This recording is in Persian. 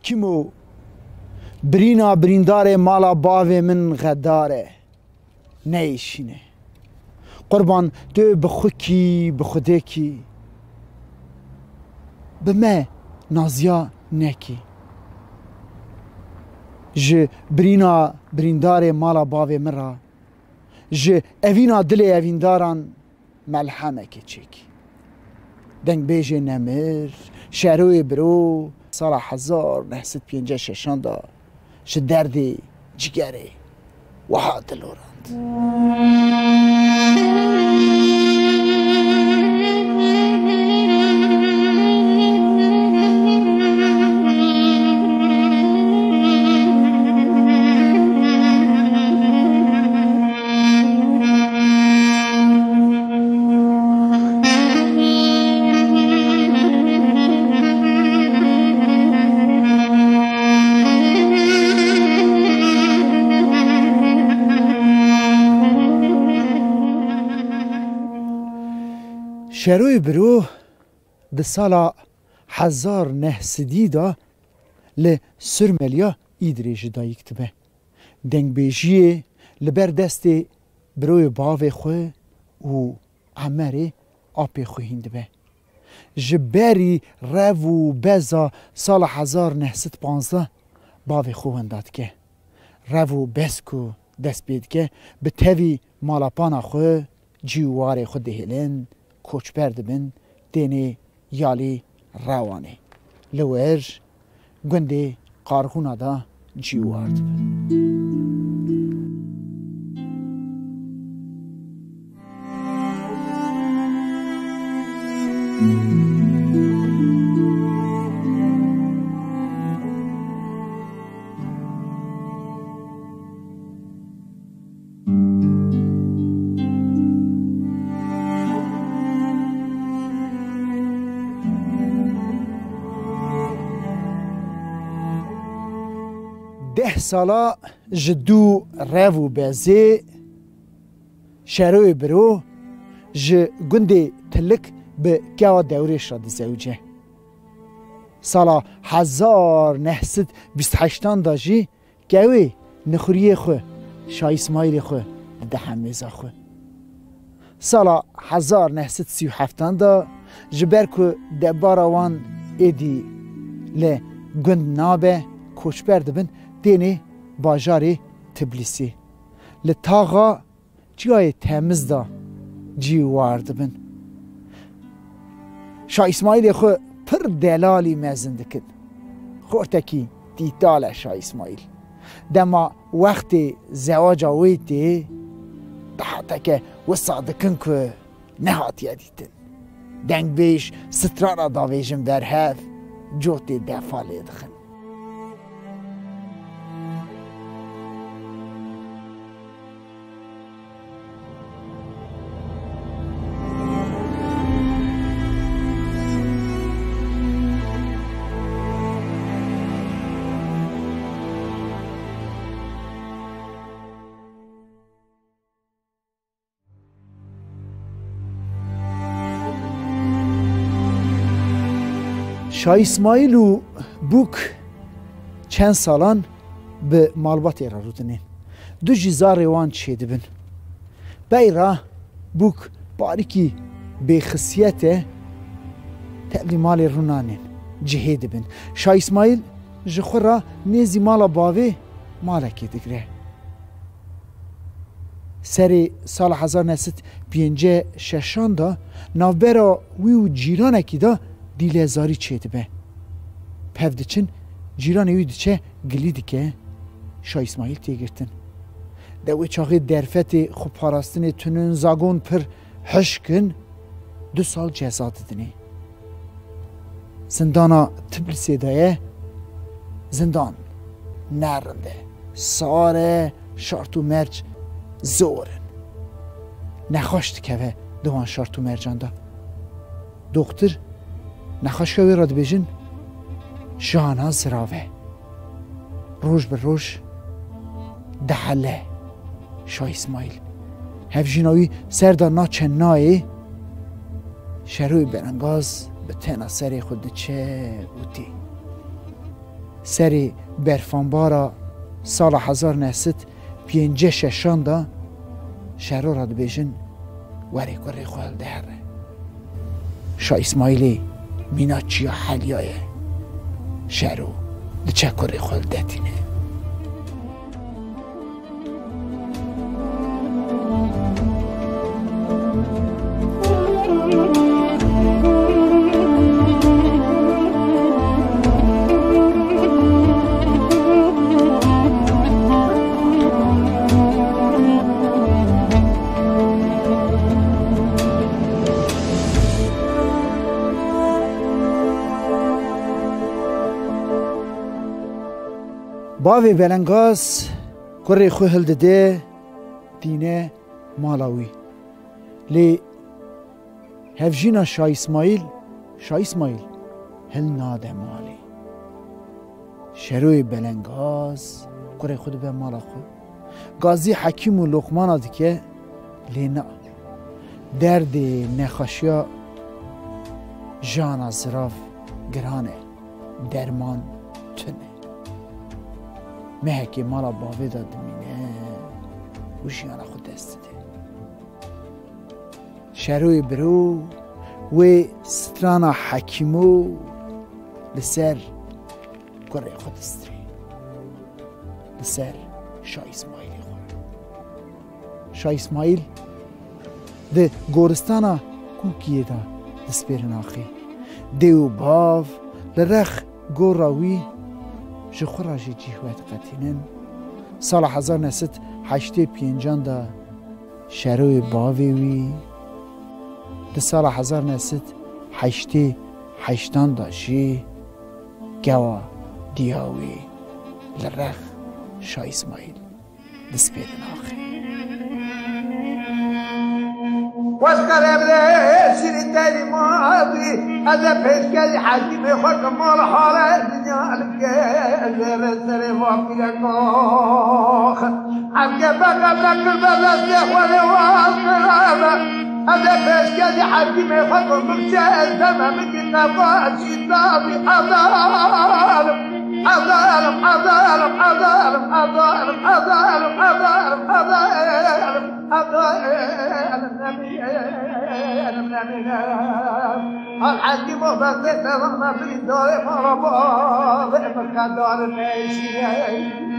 حاکمو برینا بریندار مالا باوی من غداره نیشینه قربان تو بخوکی بخوده کی به ما نازیا نکی ج برینا بریندار مالا باوی من را ج اوینا دل اوینداران ملحمه که چکی دنگ بیجه نمر شروع برو سال 1956 دا ش درد جگره و دلورند شروع برو ده سالا 1930 دا لسرملیا ایدریج دا یکتبه دنگ بیجیه لبر دست بروی باوی خواه و عمره آپی خوهینده به جبری رو و بزا سال 1915 باوی خوهنداد که رو و بسکو دست بید که به تاوی مالاپانا خواه جیوار خود دهیلن کوچ بردبن دینه یالی روانه لورج گنده قارخونا دا جیوارد ده سالا جدو رو بازی شروع برو ج گنده تلک به گوا دورش را دزوجه سالا 1928 دا جی گوی نخوری خو شاه اسماعیل خو ده همیزا خو سالا 1937 دا جبر که ده باروان ایدی ل گند نابه کوچ بردبن دینه باجاری تبلیسی لطاقا جای تمیز دا جیوارد بن شاه اسماعیل خو پر دلالی مزنده کد خورتکی دیتاله شاه اسماعیل دما وقت زواج آویتی حتی که وصادکن که نهات یادیتن دنگ بیش سترارا داویجم در هف جوتی دفالی دخن شاه اسماعیل و بوک چند سالان به مالبات ایرا رو دنین دو جیزار روان چیده بن بیرا بوک باریکی به خصیت تقلی مال رونانین جهیده بن شاه اسماعیل جخور را نیزی مالا باوی مالکی دگره سری سال 1956 دا نوبرا ویو جیرانکی دا دیلزاری چیده به پفدچن جیران ویدی چه گلیدی که شاه اسماعیل تیگرتن دوی چاقی درفت خوب پاراستن تونن زاگون پر حشکن 2 سال جزا ددنی زندانا تبلیسی دایه زندان نرنده ساره شارتو مرج زورن نخواشت که به دوان شارتو مرجان دا دکتر نخواش که راد بیجن جانا زراوه روش به روش دحله شاه اسماعیل هف جناوی سردانا چنایی شروع برنگاز به تناسری خود چه بودی سری برفانبارا سال 1956 دا شهرو را دبیجن وری کری خوال دهره شاه اسماعیلی مینا چیا حلیای شهرو دچه کری خوال دهتینه باوی بلنگاز کره خو هلدده دینه مالاوی لی هفجینا شاه اسماعیل هل ناده مالی شروع بلنگاز کره خود به مالا خو گازی حکیم و لقمان آدی که لی نا درد نخاشیا جان از راف گرانه درمان تنه مهکی مالا باوی دادمینه و جیانا خود دست ده شروع برو و سترانا حکیمو لسر کره خود استری لسر شاه اسماعیلی خود شاه اسماعیل ده گورستانا کوکیه دا دسپیرن آخی دیو باو لرخ گوراوی جخورا جی جیهوت قتینن سال 1985 دا شروع باوی وی ده سال 1988 دا جی گوا دیاوی لرخ شاه اسماعیل دسپیرن آخی واسكر ابليس التالي ماضي هذا فيسكال حاكم يخرج مال حالة الدنيا الجزر السري واقي الكوخ عبد بقى البلد يخوالي واصل هذا فيسكال حاكم يخرج مرشال تمام الكتاب شيطابي أظالم أظالم أظالم أظالم أظالم أظالم أظالم أظالم الحاكم وفزت ظن في الدار فربا ضعف الدار الماشي